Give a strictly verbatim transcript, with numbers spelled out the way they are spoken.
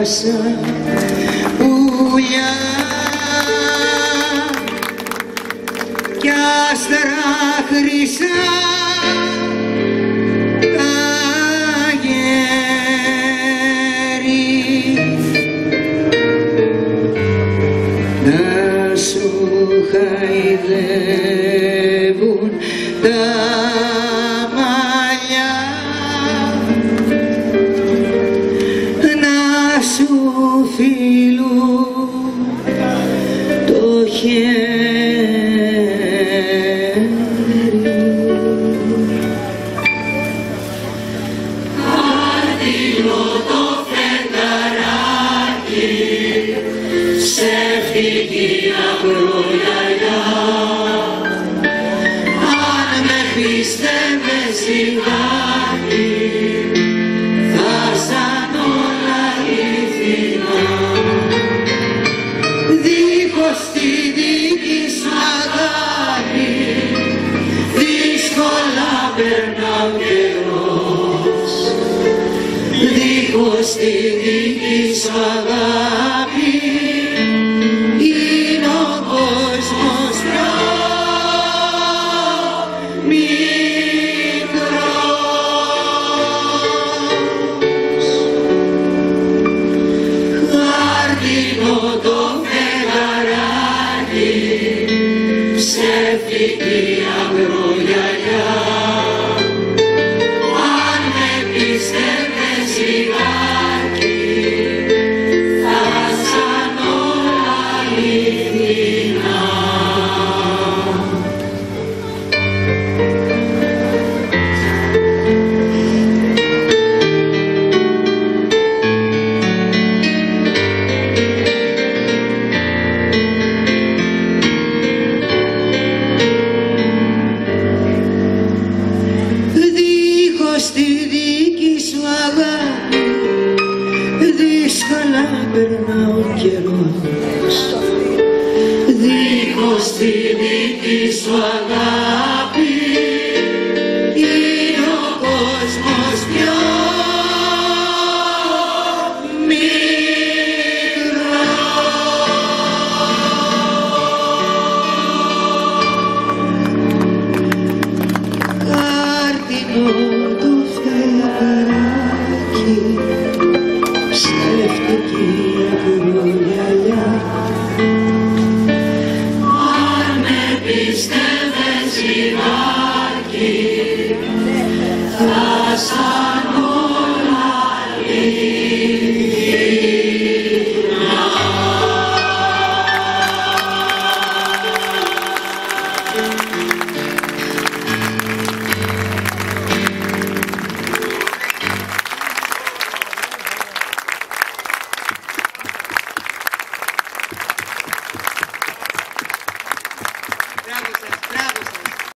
θάλασσα πουλιά κι άστρα χρυσά τα γέρι να σου χαϊδεύουν τα μαλλιά να σου φιλούν το χέρι. Άδειλο το φεγγαράκι σε φυγή αγρογιαλιά. Αν με πίστευες λιγάκι θα σαν όλα αληθινά. Δίχως τη δική σου αγάπη δύσκολα περνά ο καιρός. Δίχως τη δική σου αγάπη είναι ο κόσμος πιο μικρός. Χάρτινο το φεγγαράκι ψεύτικη αγρογιαλιά. Αν με πίστευες λιγάκι θα σαν όλα αληθινά. Δίχως τη δική σου αγάπη δύσκολα περνά ο καιρός. Δίχως τη δική σου αγάπη είναι ο κόσμος πιο μικρός. Χάρτινο το φεγγαράκι ψεύτικη αγρογιαλιά. Αν με πίστευες λιγάκι θα σ'